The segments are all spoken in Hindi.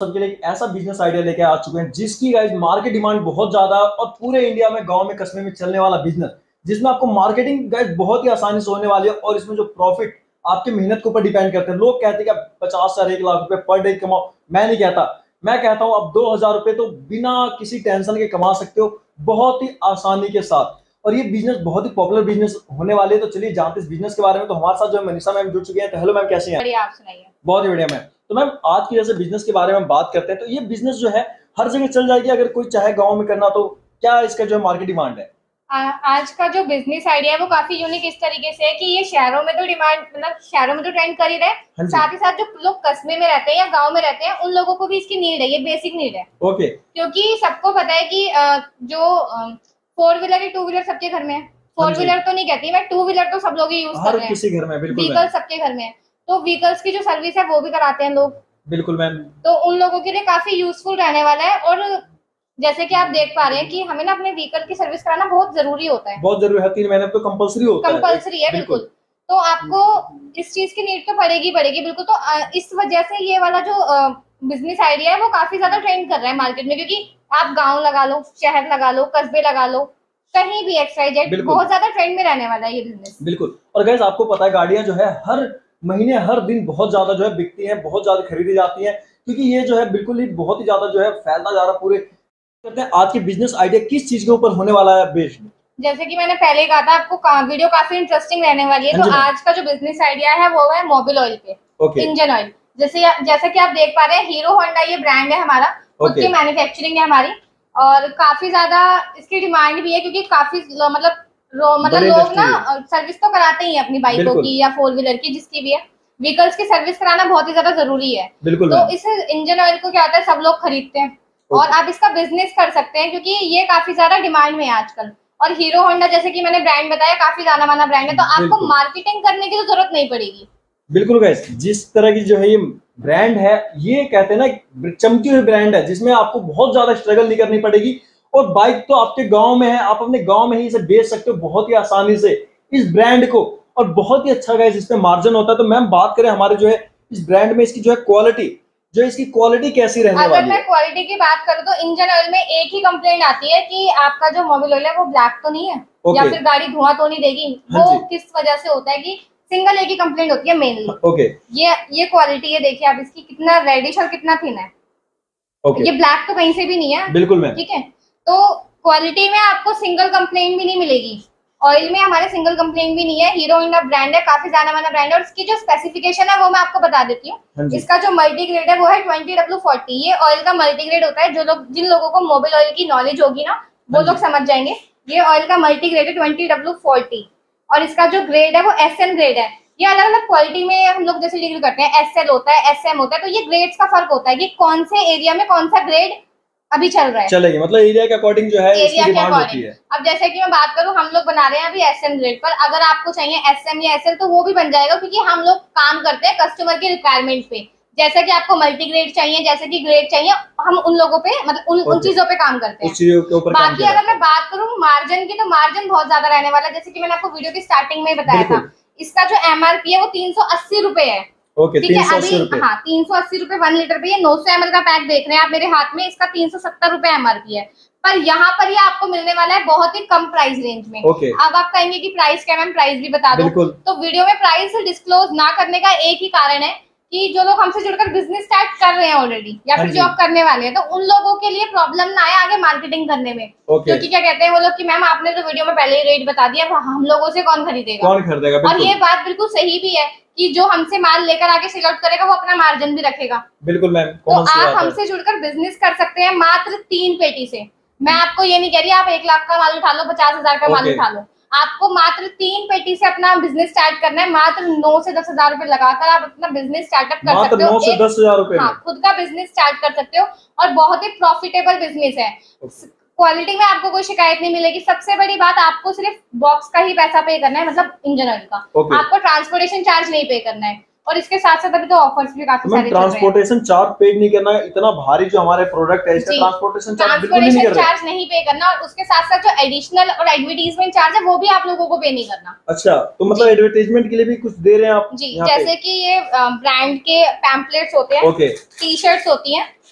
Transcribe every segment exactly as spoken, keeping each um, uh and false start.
सबके लिए ऐसा बिजनेस आइडिया लेके आ चुके हैं जिसकी गाइस मार्केट डिमांड बहुत ज्यादा है और पूरे इंडिया में गांव में कस्बे में चलने वाला बिजनेस, जिसमें आपको मार्केटिंग गाइस बहुत ही आसानी से होने वाली है और इसमें जो प्रॉफिट आपके मेहनत के ऊपर डिपेंड करते हैं। लोग कहते हैं कि पचास हजार एक लाख रुपए पर डे कमाओ, मैं नहीं कहता, मैं कहता हूं अब दो हजार रुपए तो बिना किसी टेंशन के कमा सकते हो बहुत ही आसानी के साथ। और ये बिजनेस बहुत ही पॉपुलर बिजनेस होने वाले है। तो चलिए जानते हैं इस बिजनेस के बारे में। तो हमारे साथ जो मनीषा मैम जुड़ चुके हैं। तो हेलो मैम, कैसे हैं? बढ़िया, आप सुनाइए। बहुत ही बढ़िया मैम। तो मैम आज की जैसे बिजनेस के बारे में बात करते हैं, तो ये बिजनेस जो है हर जगह चल जाएगी अगर कोई चाहे गांव में करना, तो क्या इसका जो मार्केट डिमांड है? आ, आज का जो बिजनेस आइडिया है वो काफी यूनिक इस तरीके से है कि ये शहरों में तो डिमांड मतलब शहरों में तो ट्रेंड कर ही रहे, साथ ही साथ जो लोग कस्बे में रहते हैं या गांव में रहते हैं उन लोगों को भी इसकी नीड है, ये बेसिक नीड है। ओके। क्योंकि सबको पता है कि जो फोर व्हीलर टू व्हीलर सबके घर में है। फोर व्हीलर तो नहीं कहती मैं, टू व्हीलर तो सब लोग यूज कर रहे हैं, किसी घर में बिल्कुल व्हीकल सबके घर में है। तो व्हीकल्स की जो सर्विस है वो भी कराते हैं लोग। बिल्कुल मैम। तो उन लोगों के लिए काफी यूजफुल रहने वाला है। और जैसे कि आप देख पा रहे हैं कि हमें ना अपने व्हीकल की सर्विस कराना बहुत जरूरी होता है। बहुत जरूरी है, तीन महीने तो कंपलसरी होता है। कंपलसरी है बिल्कुल। तो आपको इस चीज की नीड तो पड़ेगी पड़ेगी बिल्कुल। तो इस वजह से ये वाला जो बिजनेस आइडिया है वो काफी ज्यादा ट्रेंड कर रहा है मार्केट में, क्योंकि आप गाँव लगा लो, शहर लगा लो, कस्बे लगा लो, कहीं भी एक्स वाई जेड बहुत ज्यादा ट्रेंड में रहने वाला है ये बिजनेस। बिल्कुल। और गाइस आपको पता है गाड़ियां जो है हर महीने हर दिन बहुत ज्यादा जो है बिकती हैं, बहुत ज्यादा खरीदी जाती हैं, क्योंकि ये जो है बिल्कुल ही बहुत ही ज्यादा जो है फैलता जा रहा पूरे। कहते हैं आज की बिजनेस आइडिया किस चीज के ऊपर होने वाला है बेस्ड? जैसे कि मैंने पहले कहा था आपको का, वीडियो काफी इंटरेस्टिंग रहने वाली है। तो आज का जो बिजनेस आइडिया है वो है मोबिल ऑयल पे, okay. Engine oil. जैसे जैसा कि आप देख पा रहे हैं हीरो होंडा ये ब्रांड है हमारा, खुद की मैन्युफैक्चरिंग है हमारी और काफी ज्यादा इसकी डिमांड भी है, क्योंकि काफी मतलब मतलब लोग ना सर्विस तो कराते ही हैं अपनी बाइकों की या फोर व्हीलर की, जिसकी भी है व्हीकल्स की सर्विस कराना बहुत ही ज्यादा जरूरी है। तो इस इंजन ऑयल को क्या होता है सब लोग खरीदते हैं और आप इसका बिजनेस कर सकते हैं, क्योंकि ये काफी ज्यादा डिमांड में है आजकल। और हीरो होंडा जैसे कि मैंने ब्रांड बताया काफी जाना माना ब्रांड है, तो आपको मार्केटिंग करने की तो जरूरत नहीं पड़ेगी। बिल्कुल गाइस, जिस तरह की जो है ये ब्रांड है, ये कहते हैं ना चमकी हुई ब्रांड है जिसमें आपको बहुत ज्यादा स्ट्रगल नहीं करनी पड़ेगी। और बाइक तो आपके गांव में है, आप अपने गांव में ही इसे बेच सकते हो बहुत ही आसानी से इस ब्रांड को, और बहुत ही अच्छा गाइस इसमें मार्जिन होता है। तो मैम बात करें हमारे जो है इस ब्रांड में इसकी जो है क्वालिटी, जो इसकी क्वालिटी कैसी रहने वाली है? अगर मैं क्वालिटी की बात करूं तो इंजन ऑयल में एक ही कंप्लेंट आती है कि आपका जो मोबिल ऑयल है वो ब्लैक तो नहीं है, या फिर गाड़ी धुआं तो नहीं देगी। वो किस वजह से होता है कि सिंगल एक ही कंप्लेंट होती है मेनली। ओके। ये ये क्वालिटी है, देखिए आप इसकी कितना रेडिश और कितना थिन है। ओके। ये ब्लैक तो कहीं से भी नहीं है। बिल्कुल मैम। ठीक है। तो क्वालिटी में आपको सिंगल कंप्लेंट भी नहीं मिलेगी। ऑयल में हमारे सिंगल कंप्लेंट भी नहीं है। हीरो होंडा ब्रांड है, काफी जाना माना ब्रांड है। और इसकी जो स्पेसिफिकेशन है वो मैं आपको बता देती हूँ। इसका जो मल्टी ग्रेड है वो है ट्वेंटी डब्ल्यू फोर्टी। ये ऑयल का मल्टी ग्रेड होता है। जो लोग जिन लोगों को मोबिल ऑयल की नॉलेज होगी ना वो लोग समझ जाएंगे। ये ऑयल का मल्टी ग्रेड है ट्वेंटी डब्ल्यू फोर्टी और इसका जो ग्रेड है वो एस एन ग्रेड है। ये अलग अलग क्वालिटी में हम लोग जैसे डील करते हैं, एस एल होता है, एस एम होता है। तो ये ग्रेड्स का फर्क होता है कि कौन से एरिया में कौन सा ग्रेड अभी चल रहा है, चलेगी मतलब एरिया के अकॉर्डिंग जो है इसकी डिमांड होती है। अब जैसे कि मैं बात करूं, हम लोग बना रहे हैं अभी एसएम ग्रेड पर। अगर आपको चाहिए एसएम या एसएल तो वो भी बन जाएगा, क्योंकि हम लोग काम करते हैं कस्टमर की रिक्वायरमेंट पे। जैसे कि आपको मल्टी ग्रेड चाहिए, जैसे कि ग्रेड चाहिए, हम उन लोगों पे मतलब उन उन चीजों पे काम करते हैं। बाकी अगर मैं बात करूँ मार्जिन की, तो मार्जिन बहुत ज्यादा रहने वाला है। जैसे कि मैंने आपको वीडियो की स्टार्टिंग में बताया था, इसका जो एमआरपी है वो तीन सौ अस्सी रुपए है। ओके, ठीक है। अभी हाँ तीन सौ अस्सी रुपए वन लीटर पे। ये नौ सौ एम एल का पैक देख रहे हैं आप मेरे हाथ में, इसका तीन सौ सत्तर रुपए एमआरपी है। पर यहाँ पर ये आपको मिलने वाला है बहुत ही कम प्राइस रेंज में। okay. अब आप कहेंगे कि प्राइस क्या, मैम प्राइस भी बता दो। तो वीडियो में प्राइस डिस्क्लोज ना करने का एक ही कारण है कि जो लोग हमसे जुड़कर बिजनेस स्टार्ट कर रहे हैं ऑलरेडी या फिर जॉब करने वाले हैं, तो उन लोगों के लिए प्रॉब्लम ना आए आगे मार्केटिंग करने में। okay. क्योंकि क्या कहते हैं वो लोग कि मैम आपने तो वीडियो में पहले ही रेट बता दिया, हम लोगों से कौन खरीदेगा कौन खरीदेगा। और ये बात बिल्कुल सही भी है कि जो हमसे माल लेकर आके सेल आउट करेगा वो अपना मार्जिन भी रखेगा। बिल्कुल मैम। तो आप हमसे जुड़कर बिजनेस कर सकते हैं मात्र तीन पेटी से। मैं आपको ये नहीं कह रही आप एक लाख का माल उठा लो, पचास हजार का माल उठा लो। आपको मात्र तीन पेटी से अपना बिजनेस स्टार्ट करना है। मात्र नौ से दस हजार रुपए लगाकर आप अपना बिजनेस स्टार्टअप कर सकते हो। नौ से दस हजार रुपए हाँ, खुद का बिजनेस स्टार्ट कर सकते हो और बहुत ही प्रॉफिटेबल बिजनेस है। क्वालिटी में आपको कोई शिकायत नहीं मिलेगी। सबसे बड़ी बात, आपको सिर्फ बॉक्स का ही पैसा पे करना है, मतलब इंजन ऑयल का। आपको ट्रांसपोर्टेशन चार्ज नहीं पे करना है। और इसके साथ साथ अभी तो ऑफर्स भी काफी सारे चल रहे हैं। ट्रांसपोर्टेशन चार्ज पे नहीं करना है, इतना भारी जो हमारे प्रोडक्ट है इसका ट्रांसपोर्टेशन चार्ज बिल्कुल नहीं कर रहे। चार्ज नहीं पे करना। और उसके साथ साथ जो एडिशनल और एडवर्टाइजमेंट चार्ज है वो भी आप लोगों को पे नहीं करना। अच्छा, तो मतलब एडवर्टाइजमेंट के लिए भी कुछ दे रहे हैं आप? जी, जैसे कि ये ब्रांड के पैम्पलेट्स होते हैं, टी शर्ट्स होती हैं,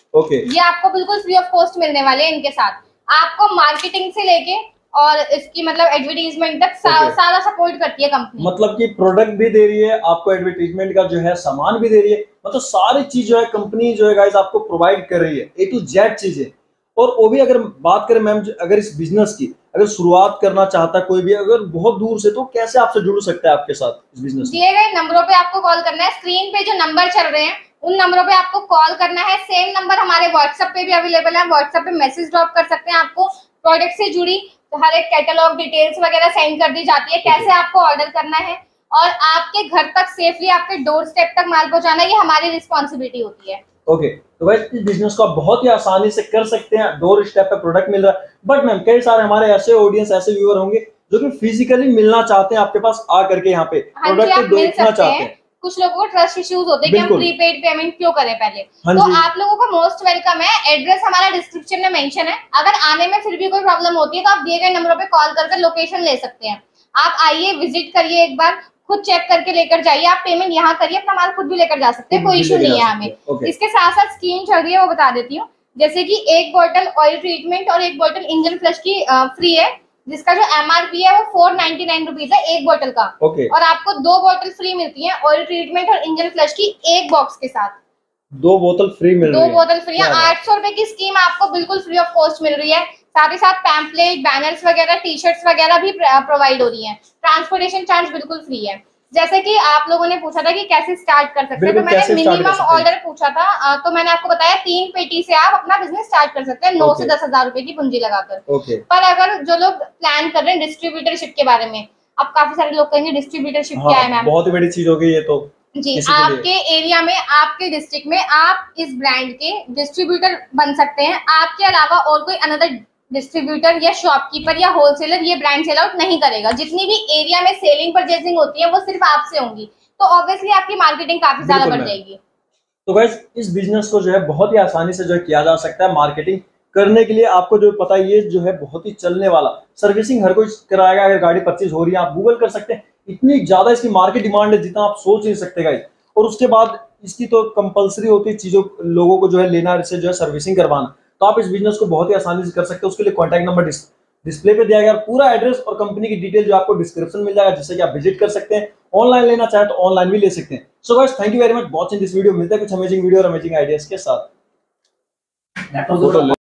ओके। ये आपको बिल्कुल फ्री ऑफ कॉस्ट मिलने वाले हैं इनके साथ। आपको मार्केटिंग से लेके और इसकी मतलब एडवर्टीजमेंट तक सा, okay. सारा सपोर्ट करती है कंपनी। मतलब कि प्रोडक्ट भी दे रही है आपको, एडवर्टीजमेंट का जो है सामान भी दे रही है, मतलब सारी चीज जो है कंपनी जो है गाइस आपको प्रोवाइड कर रही है, ए टू जेड चीजें। और वो भी अगर बात करें मैम, अगर इस बिजनेस की अगर शुरुआत करना चाहता है कोई भी अगर बहुत दूर से, तो कैसे आपसे जुड़ सकता है आपके साथ इस बिजनेस? दिए गए नंबरों पे आपको कॉल करना है। स्क्रीन पे जो नंबर चल रहे हैं उन नंबरों पे आपको कॉल करना है। सेम नंबर हमारे व्हाट्सएप पे भी अवेलेबल है, व्हाट्सएप पे मैसेज ड्रॉप कर सकते हैं। आपको प्रोडक्ट से जुड़ी तो हर एक कैटलॉग डिटेल्स वगैरह सेंड कर दी जाती है, कैसे आपको ऑर्डर करना है और आपके घर तक सेफली आपके डोर स्टेप तक माल पहुंचाना, ये हमारी रिस्पॉन्सिबिलिटी होती है। Okay okay. तो वैसे इस बिजनेस को आप बहुत ही आसानी से कर सकते हैं, डोर स्टेप पे प्रोडक्ट मिल रहा है। बट मैम कई सारे हमारे ऐसे ऑडियंस, ऐसे व्यूअर होंगे जो कि फिजिकली मिलना चाहते हैं आपके पास आ करके, यहाँ पे प्रोडक्ट को देखना चाहते हैं। कुछ लोगों को ट्रस्ट इश्यूज होते हैं कि हम प्रीपेड पेमेंट क्यों करें पहले, तो आप लोगों का मोस्ट वेलकम है। एड्रेस हमारा डिस्क्रिप्शन में मेंशन है। अगर आने में फिर भी कोई प्रॉब्लम होती है तो आप दिए गए नंबरों पे कॉल करके लोकेशन ले सकते हैं। आप आइए, विजिट करिए, एक बार खुद चेक करके लेकर जाइए। आप पेमेंट यहाँ करिए, अपना माल खुद भी लेकर जा सकते हैं, कोई इशू नहीं है हमें। इसके साथ साथ स्कीम चल रही है, वो बता देती हूँ। जैसे कि एक बोतल ऑयल ट्रीटमेंट और एक बोतल इंजन फ्लश की फ्री है, जिसका जो एमआरपी है वो फोर नाइनटी नाइन रुपीज है एक बोतल का। okay. और आपको दो बोतल फ्री मिलती है ऑयल ट्रीटमेंट और इंजन फ्लश की एक बॉक्स के साथ। दो बोतल फ्री मिल रही है। दो बोतल फ्री है। आठ सौ रुपए की स्कीम आपको बिल्कुल फ्री ऑफ कॉस्ट मिल रही है। साथ ही साथ पैम्पलेट, बैनर्स वगैरह, टी शर्ट्स वगैरह भी प्रोवाइड हो रही है। ट्रांसपोर्टेशन चार्ज बिल्कुल फ्री है। जैसे कि आप लोगों ने पूछा था कि कैसे स्टार्ट कर सकते हैं, तो मैंने मिनिमम ऑर्डर पूछा था, तो मैंने आपको बताया तीन पेटी से आप अपना बिजनेस स्टार्ट कर सकते हैं, नौ से दस हजार रुपए की पूंजी लगाकर। okay. पर अगर जो लोग प्लान कर रहे हैं डिस्ट्रीब्यूटरशिप के बारे में, अब काफी सारे लोग कहेंगे डिस्ट्रीब्यूटरशिप हाँ, क्या है मैम? बहुत ही बड़ी चीज हो गई ये तो जी। आपके एरिया में, आपके डिस्ट्रिक्ट में आप इस ब्रांड के डिस्ट्रीब्यूटर बन सकते हैं। आपके अलावा और कोई अनदर डिस्ट्रीब्यूटर या शॉपकीपर या होलसेलर ये ब्रांड सेल आउट नहीं करेगा। जितनी भी एरिया में सेलिंग परचेसिंग होती है वो सिर्फ आपसे होंगी, तो ऑब्वियसली आपकी मार्केटिंग काफी ज्यादा बढ़ जाएगी। तो गाइस इस बिजनेस को जो है बहुत ही आसानी से जो है किया जा सकता है। मार्केटिंग करने के लिए आपको जो पता है, ये जो है बहुत ही चलने वाला, सर्विसिंग हर कोई कराएगा। अगर गाड़ी परचेज हो रही है आप गूगल कर सकते हैं, इतनी ज्यादा इसकी मार्केट डिमांड है जितना आप सोच नहीं सकते गाइस। और उसके बाद इसकी तो कंपलसरी होती है चीजों, लोगों को जो है लेना, इससे जो है सर्विसिंग करवाना। तो आप इस बिजनेस को बहुत ही आसानी से कर सकते हो। उसके लिए कॉन्टैक्ट नंबर डिस, डिस्प्ले पे दिया गया, पूरा एड्रेस और कंपनी की डिटेल जो आपको डिस्क्रिप्शन मिल जाएगा, जिससे कि आप विजिट कर सकते हैं। ऑनलाइन लेना चाहे तो ऑनलाइन भी ले सकते हैं। So guys thank you very much watching this video. मिलते हैं कुछ अमेजिंग वीडियो और अमेजिंग आइडियाज के साथ।